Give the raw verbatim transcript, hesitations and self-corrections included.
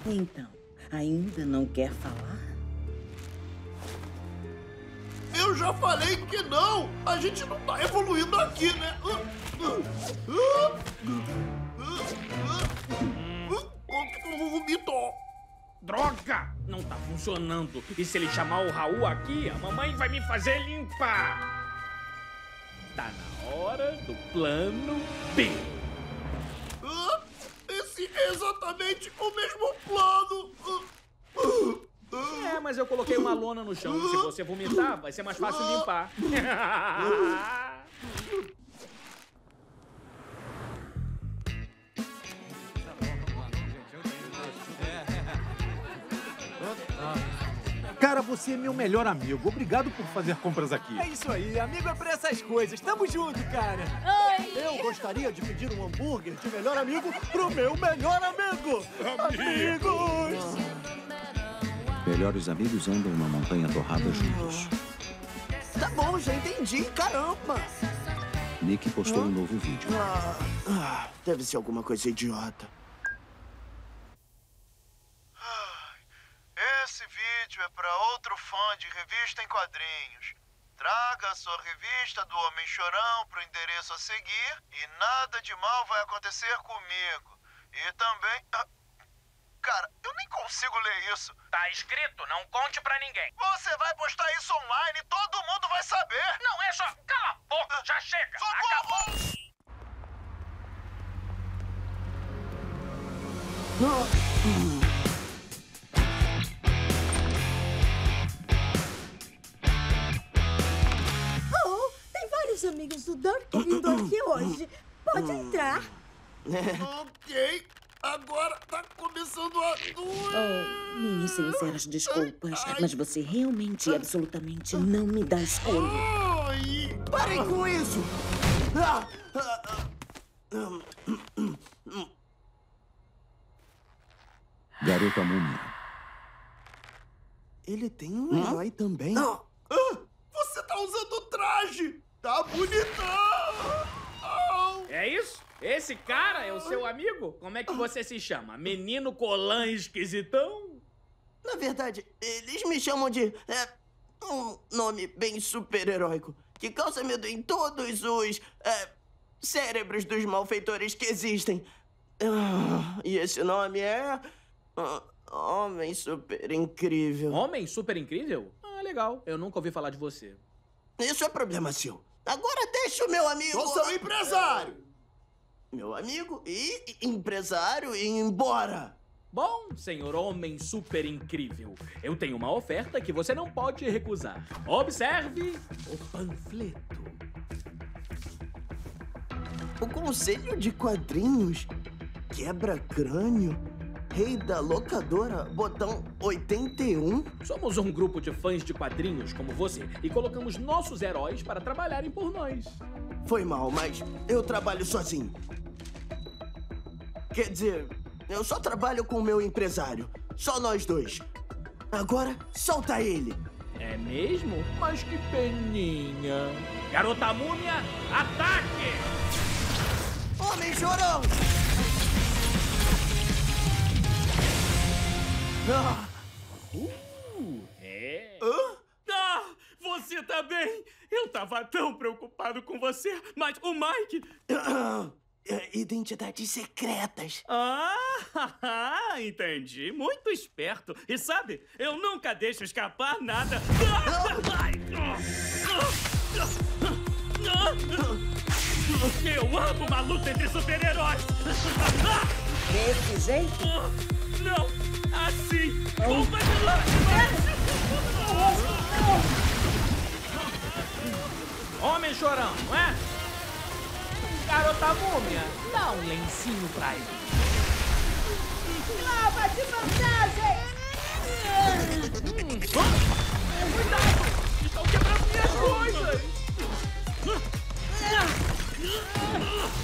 Então, ainda não quer falar? Eu já falei que não! A gente não tá evoluindo aqui, né? Vomitou! Droga! Não tá funcionando. E se ele chamar o Raul aqui, a mamãe vai me fazer limpar. Tá na hora do plano B. Esse é exatamente o mesmo plano! É, mas eu coloquei uma lona no chão. Se você vomitar, vai ser mais fácil limpar. Cara, você é meu melhor amigo. Obrigado por fazer compras aqui. É isso aí, amigo é pra essas coisas. Tamo junto, cara. Oi! Eu gostaria de pedir um hambúrguer de melhor amigo pro meu melhor amigo. Amigos! Melhores amigos andam uma montanha torrada juntos. Tá bom, já entendi. Caramba! Nick postou um novo vídeo. Ah, ah, deve ser alguma coisa idiota. Esse vídeo é para outro fã de revista em quadrinhos. Traga a sua revista do Homem Chorão pro endereço a seguir e nada de mal vai acontecer comigo. E também... Ah, cara, eu nem consigo ler isso. Tá escrito, não conte pra ninguém. Você vai postar isso online e todo mundo vai saber. Não é só... Cala a boca, já chega. Socorro! Ah. Vários amigos do Dirk vindo aqui hoje. Pode entrar. Ok. Agora tá começando a doer. Oh, minhas sinceras desculpas, mas você realmente e absolutamente não me dá escolha. Ai. Parem com isso! Ah, Garota Múmia. Ele tem um herói também. Ah, você tá usando o traje! Tá bonitão! É isso? Esse cara é o seu amigo? Como é que você se chama? Menino Colan esquisitão? Na verdade, eles me chamam de... É, um nome bem super-heróico, que causa medo em todos os... É, cérebros dos malfeitores que existem. Ah, e esse nome é... Ah, Homem Super Incrível. Homem Super Incrível? Ah, legal. Eu nunca ouvi falar de você. Isso é problema seu. Agora deixa o meu amigo... Eu sou empresário! Meu amigo e empresário ir embora. Bom, senhor Homem Super Incrível, eu tenho uma oferta que você não pode recusar. Observe o panfleto. O Conselho de Quadrinhos Quebra-Crânio, Rei da Locadora, botão oitenta e um. Somos um grupo de fãs de quadrinhos como você e colocamos nossos heróis para trabalharem por nós. Foi mal, mas eu trabalho sozinho. Quer dizer, eu só trabalho com o meu empresário. Só nós dois. Agora, solta ele. É mesmo? Mas que peninha. Garota Múmia, ataque! Homem Chorão! Ah. Uh, é. Hã? Ah, você tá bem? Eu tava tão preocupado com você, mas o Mike... Ah, identidades secretas. Ah, entendi. Muito esperto. E sabe, eu nunca deixo escapar nada. Eu amo uma luta entre super-heróis. Desse jeito? Não, assim. Uma de lágrimas. Homem Chorão, não é? Garota Múmia, dá um lencinho pra ele. Clava de vantagem! Hum. Oh, cuidado! Estão quebrando minhas coisas!